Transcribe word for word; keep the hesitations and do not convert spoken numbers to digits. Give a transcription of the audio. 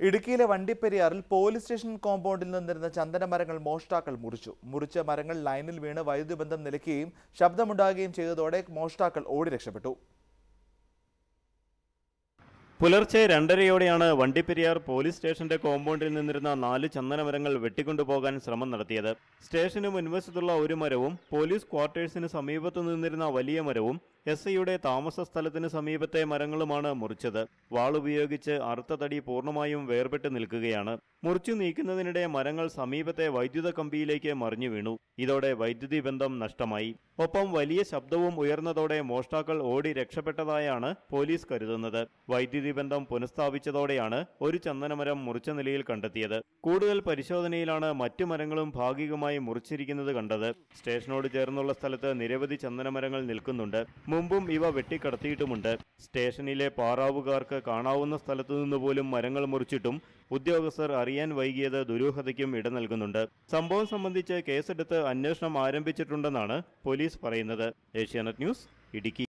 ഇടുക്കിയിലെ വണ്ടിപ്പെരിയാറിൽ police station കോമ്പൗണ്ടിൽ നിന്നിരുന്ന ചന്ദന മരങ്ങൾ മോഷ്ടാക്കൾ മുറിച്ചു. മുറിച്ച മരങ്ങൾ ലൈനിൽ വീണ് വൈദ്യുതി ബന്ധം നിലയ്ക്കുകയും ശബ്ദമുണ്ടാകുകയും ചെയ്തതോടെ മോഷ്ടാക്കൾ ഓടി രക്ഷപ്പെട്ടു. പുലർച്ചെ രണ്ടരയോടെയാണ് വണ്ടിപ്പെരിയാർ പോലീസ് സ്റ്റേഷന്റെ കോമ്പൗണ്ടിൽ നിന്നിരുന്ന നാല് ചന്ദനമരങ്ങൾ വെട്ടിക്കൊണ്ടുപോകാൻ ശ്രമം നടത്തിയത്. സ്റ്റേഷന് മുൻവശത്തുള്ള ഒരു മരവും പോലീസ് ക്വാർട്ടേഴ്സിന് സമീപത്തു നിന്നിരുന്ന വലിയ മരവും എസ് ഐയുടെ താമസ സ്ഥലത്തിന് സമീപത്തെ മരങ്ങളുമാണ് മുറിച്ചത്. വാളുപയോഗിച്ച് അറുത്ത തടി പൂർണ്ണമായും വേർപെട്ട് നിൽക്കുകയാണ്. മുറിച്ചു നീക്കുന്നതിനിടെ മരങ്ങൾ സമീപത്തെ വൈദ്യുത കമ്പിയിലേക്ക് മറിഞ്ഞു വീണു. ഇതോടെ വൈദ്യുതി ബന്ധം നഷ്ടമായി. ഒപ്പം വലിയ ശബ്ദവും ഉയർന്നതോടെ മോഷ്ടാക്കൾ ഓടി രക്ഷപ്പെട്ടതായാണ് പോലീസ് കരുതുന്നത്. വൈദ്യുതി ബന്ധം പുനഃസ്ഥാപിച്ചതോടെയാണ് ഒരു ചന്ദനമരം മുറിച്ച നിലയിൽ കണ്ടെത്തിയത്. കൂടുതൽ പരിശോധനയിലാണ് മറ്റു മരങ്ങളും ഭാഗികമായി മുറിച്ചിരിക്കുന്നത് കണ്ടത്. സ്റ്റേഷനോട് ചേർന്നുള്ള സ്ഥലത്ത് നിരവധി ചന്ദനമരങ്ങൾ നിൽക്കുന്നുണ്ട്. മുമ്പും ഇവ വെട്ടിക്കടത്തിയിട്ടുമുണ്ട്. സ്റ്റേഷനിലെ പാറാവുകാർക്ക് കാണാവുന്ന സ്ഥലത്തു നിന്ന് പോലും മരങ്ങൾ മുറിച്ചിട്ടും ഉദ്യോഗസ്ഥർ അറിയാൻ വൈകിയത് ദുരൂഹതയ്ക്കും ഇട നൽകുന്നുണ്ട്. സംഭവം സംബന്ധിച്ച് കേസെടുത്ത് അന്വേഷണം ആരംഭിച്ചിട്ടുണ്ടെന്നാണ് പോലീസ് പറയുന്നത്. ഏഷ്യാനെറ്റ് ന്യൂസ്, ഇടുക്കി.